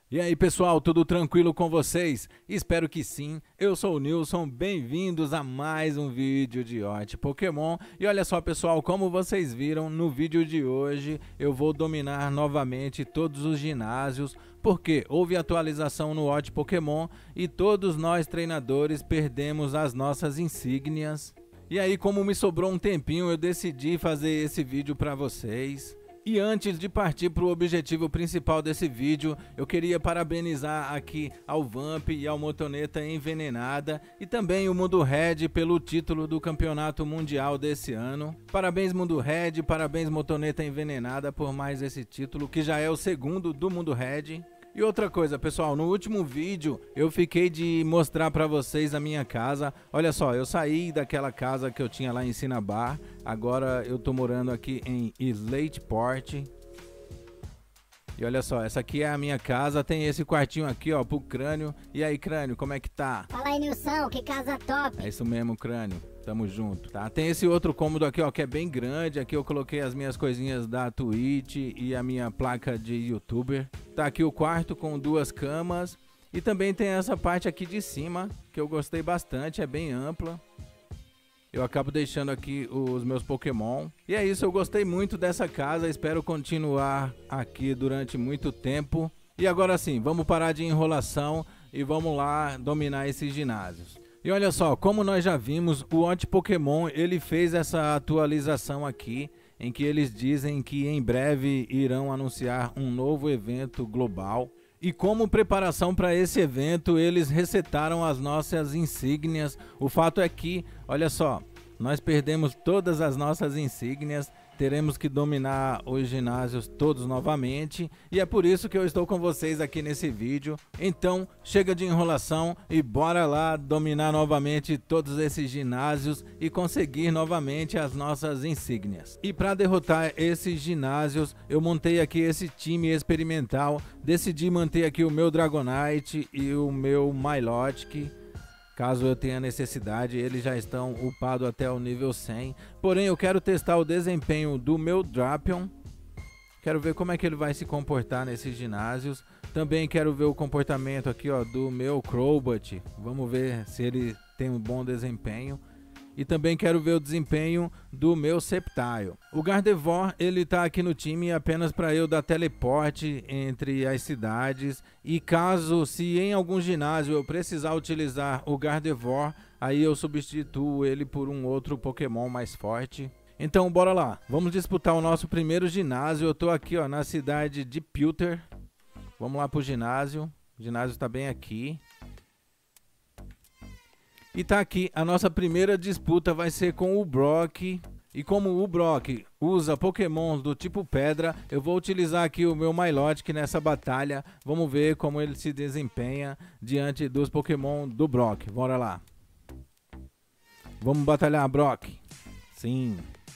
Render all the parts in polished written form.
E aí pessoal, tudo tranquilo com vocês? Espero que sim. Eu sou o Nilson, bem-vindos a mais um vídeo de Hot Pokémon. E olha só pessoal, como vocês viram no vídeo de hoje, eu vou dominar novamente todos os ginásios, porque houve atualização no Hot Pokémon e todos nós treinadores perdemos as nossas insígnias. E aí, como me sobrou um tempinho, eu decidi fazer esse vídeo para vocês. E antes de partir para o objetivo principal desse vídeo, eu queria parabenizar aqui ao Vamp e ao Motoneta Envenenada e também o Mundo Red pelo título do Campeonato Mundial desse ano. Parabéns Mundo Red, parabéns Motoneta Envenenada por mais esse título, que já é o segundo do Mundo Red. E outra coisa, pessoal, no último vídeo eu fiquei de mostrar para vocês a minha casa. Olha só, eu saí daquela casa que eu tinha lá em Cinnabar. Agora eu tô morando aqui em Slateport. E olha só, essa aqui é a minha casa. Tem esse quartinho aqui, ó, pro Crânio. E aí, Crânio, como é que tá? Fala aí, Nilson, que casa top. É isso mesmo, Crânio. Tamo junto, tá? Tem esse outro cômodo aqui, ó, que é bem grande. Aqui eu coloquei as minhas coisinhas da Twitch e a minha placa de YouTuber. Tá aqui o quarto com duas camas. E também tem essa parte aqui de cima, que eu gostei bastante, é bem ampla. Eu acabo deixando aqui os meus Pokémon. E é isso, eu gostei muito dessa casa, espero continuar aqui durante muito tempo. E agora sim, vamos parar de enrolação e vamos lá dominar esses ginásios. E olha só, como nós já vimos, o Hot Pokémon ele fez essa atualização aqui, em que eles dizem que em breve irão anunciar um novo evento global. E como preparação para esse evento, eles resetaram as nossas insígnias. O fato é que, olha só, nós perdemos todas as nossas insígnias, teremos que dominar os ginásios todos novamente. E é por isso que eu estou com vocês aqui nesse vídeo. Então, chega de enrolação e bora lá dominar novamente todos esses ginásios e conseguir novamente as nossas insígnias. E para derrotar esses ginásios, eu montei aqui esse time experimental. Decidi manter aqui o meu Dragonite e o meu Milotic. Caso eu tenha necessidade, eles já estão upados até o nível 100. Porém, eu quero testar o desempenho do meu Drapion. Quero ver como é que ele vai se comportar nesses ginásios. Também quero ver o comportamento aqui, ó, do meu Crobat. Vamos ver se ele tem um bom desempenho. E também quero ver o desempenho do meu Sceptile. O Gardevoir, ele tá aqui no time apenas para eu dar teleporte entre as cidades. E caso, se em algum ginásio eu precisar utilizar o Gardevoir, aí eu substituo ele por um outro Pokémon mais forte. Então bora lá, vamos disputar o nosso primeiro ginásio. Eu tô aqui, ó, na cidade de Pewter. Vamos lá pro ginásio. O ginásio está bem aqui. E tá aqui, a nossa primeira disputa vai ser com o Brock. E como o Brock usa Pokémons do tipo pedra, eu vou utilizar aqui o meu Milotic nessa batalha. Vamos ver como ele se desempenha diante dos Pokémon do Brock. Bora lá. Vamos batalhar, Brock. Sim.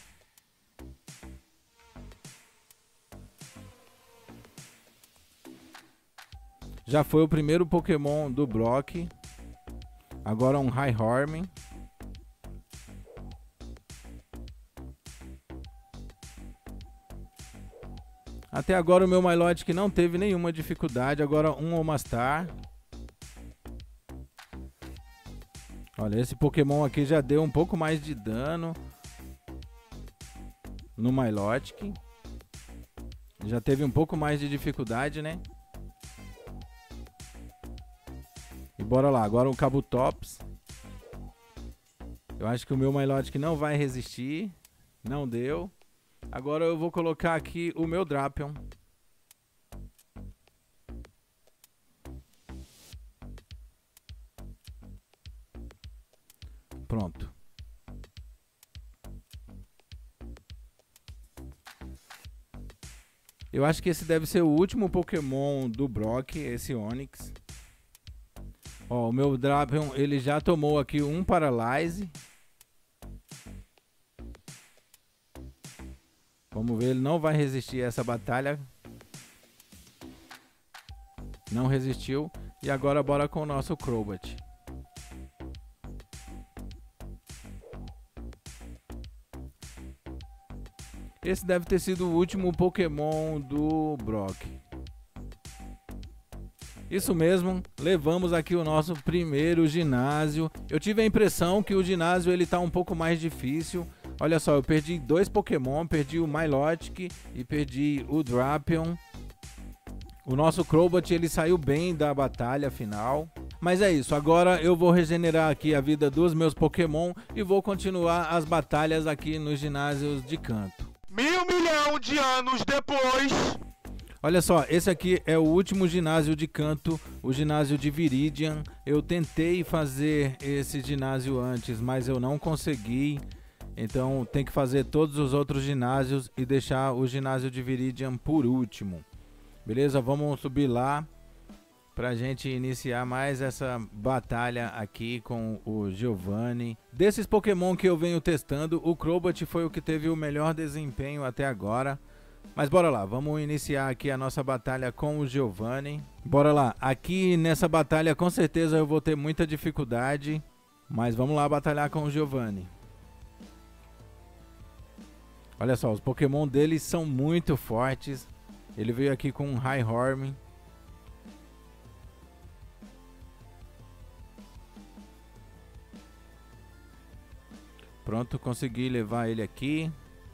Já foi o primeiro Pokémon do Brock. Agora um Rhyhorn. Até agora o meu Milotic não teve nenhuma dificuldade. Agora um Omastar. Olha, esse Pokémon aqui já deu um pouco mais de dano no Milotic. Já teve um pouco mais de dificuldade, né? E bora lá, agora o Kabutops. Eu acho que o meu Milotic não vai resistir. Não deu. Agora eu vou colocar aqui o meu Drapion. Pronto. Eu acho que esse deve ser o último Pokémon do Brock, esse Onix. Ó, o meu Drapion, ele já tomou aqui um Paralyze. Vamos ver, ele não vai resistir a essa batalha. Não resistiu. E agora bora com o nosso Crobat. Esse deve ter sido o último Pokémon do Brock. Isso mesmo, levamos aqui o nosso primeiro ginásio. Eu tive a impressão que o ginásio ele tá um pouco mais difícil. Olha só, eu perdi 2 Pokémon, perdi o Milotic e perdi o Drapion. O nosso Crobat ele saiu bem da batalha final. Mas é isso, agora eu vou regenerar aqui a vida dos meus Pokémon e vou continuar as batalhas aqui nos ginásios de canto. 1.000 milhões de anos depois... Olha só, esse aqui é o último ginásio de canto, o ginásio de Viridian. Eu tentei fazer esse ginásio antes, mas eu não consegui. Então tem que fazer todos os outros ginásios e deixar o ginásio de Viridian por último. Beleza? Vamos subir lá pra gente iniciar mais essa batalha aqui com o Giovanni. Desses Pokémon que eu venho testando, o Crobat foi o que teve o melhor desempenho até agora. Mas bora lá, vamos iniciar aqui a nossa batalha com o Giovanni. Bora lá, aqui nessa batalha com certeza eu vou ter muita dificuldade. Mas vamos lá batalhar com o Giovanni. Olha só, os Pokémon dele são muito fortes. Ele veio aqui com um Rhyhorn. Pronto, consegui levar ele aqui.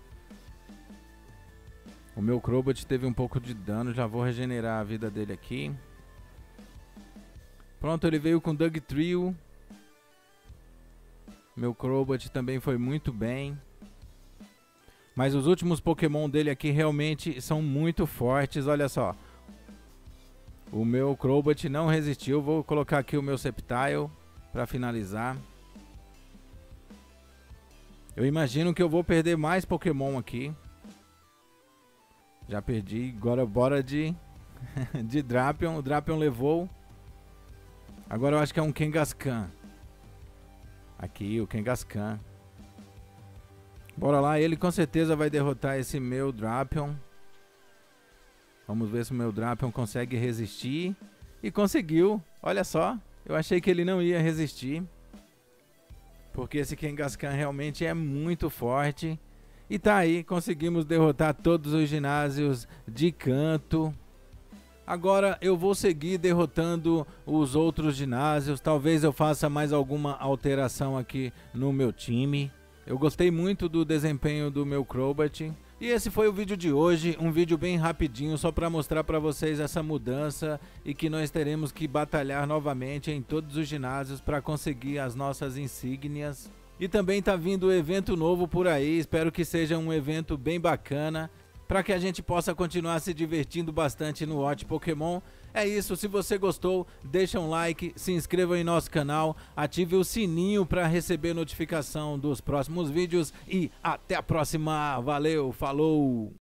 O meu Crobat teve um pouco de dano, já vou regenerar a vida dele aqui. Pronto, ele veio com Dugtrio. Meu Crobat também foi muito bem. Mas os últimos Pokémon dele aqui realmente são muito fortes, olha só. O meu Crobat não resistiu, vou colocar aqui o meu Sceptile para finalizar. Eu imagino que eu vou perder mais Pokémon aqui. Já perdi, agora bora de Drapion. O Drapion levou. Agora eu acho que é um Kangaskhan. Aqui, o Kangaskhan. Bora lá, ele com certeza vai derrotar esse meu Drapion. Vamos ver se o meu Drapion consegue resistir. E conseguiu, olha só. Eu achei que ele não ia resistir. Porque esse Kangaskhan realmente é muito forte. E tá aí, conseguimos derrotar todos os ginásios de canto. Agora eu vou seguir derrotando os outros ginásios. Talvez eu faça mais alguma alteração aqui no meu time. Eu gostei muito do desempenho do meu Crobat. E esse foi o vídeo de hoje, um vídeo bem rapidinho, só para mostrar para vocês essa mudança e que nós teremos que batalhar novamente em todos os ginásios para conseguir as nossas insígnias. E também tá vindo evento novo por aí, espero que seja um evento bem bacana, para que a gente possa continuar se divertindo bastante no Watch Pokémon. É isso, se você gostou, deixa um like, se inscreva em nosso canal, ative o sininho para receber notificação dos próximos vídeos e até a próxima. Valeu, falou!